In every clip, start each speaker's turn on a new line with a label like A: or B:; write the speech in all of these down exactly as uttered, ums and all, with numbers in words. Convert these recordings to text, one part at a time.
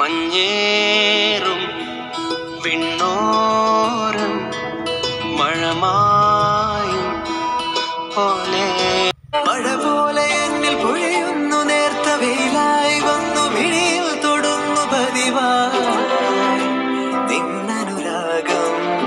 A: മഞ്ഞേറും വിണ്ണോരം മഴമായും പോലെ മഴ പോലെ എന്നിൽ പൊഴിയുന്നു നേർത്ത വെയിലായി വന്നു മിഴിയിൽ തൊടുന്നു പതിവായി നിന്നനുരാഗം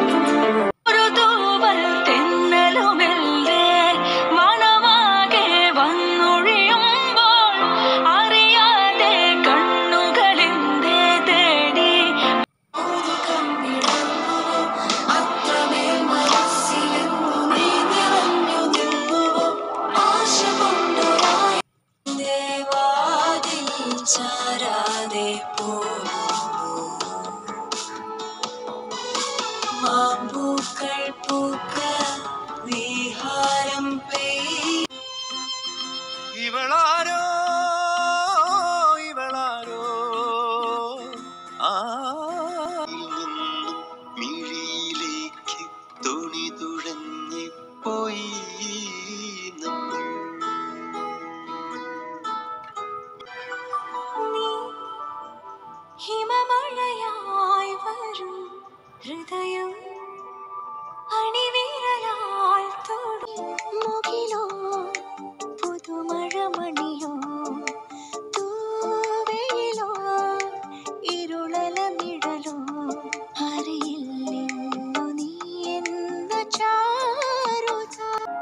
A: ചാരാതെ മാമ്പൂക്കൾ പൂക്ക വിഹാരം ഇവളാരോ ഇവളാരോ ആ മിഴിയിലേക്ക് തുണി തുഴഞ്ഞ് പോയി നമ്മൾ
B: ഹിമമഴയായി വരും ഹൃദയം അണിവിരലാൽ തൊടും മുകിലോ പുതുമഴമണിയോ തൂവെയിലോ ഇരുളല നിഴലോ അറിയില്ലെന്നു നീ എന്ന ചാരുത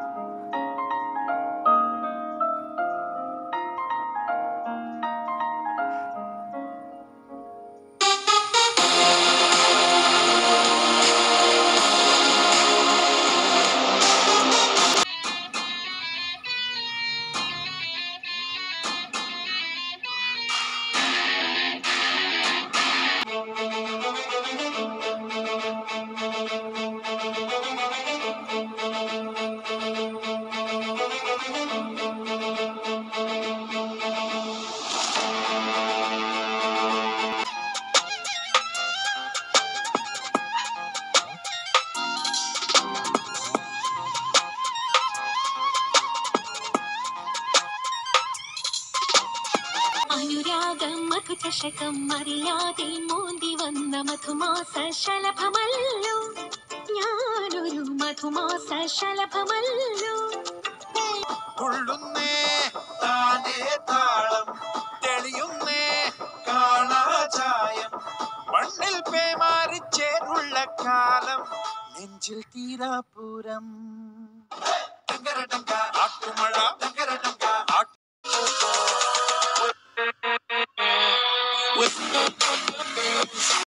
B: അനുരാഗം മധുചഷകം അറിയാതെ മോന്തി വന്ന മധുമാസ ശലഭമല്ലോ ഞാനൊരു മധുമാസ ശലഭമല്ലോ
C: തുള്ളുന്നേ താനേ താളം തെളിയുന്നേ കാണാചായം മണ്ണിൽ പേമാറിച്ചേരുള്ള കാലം നെഞ്ചിൽ തീരാപൂരം ആട്ടുമഴ with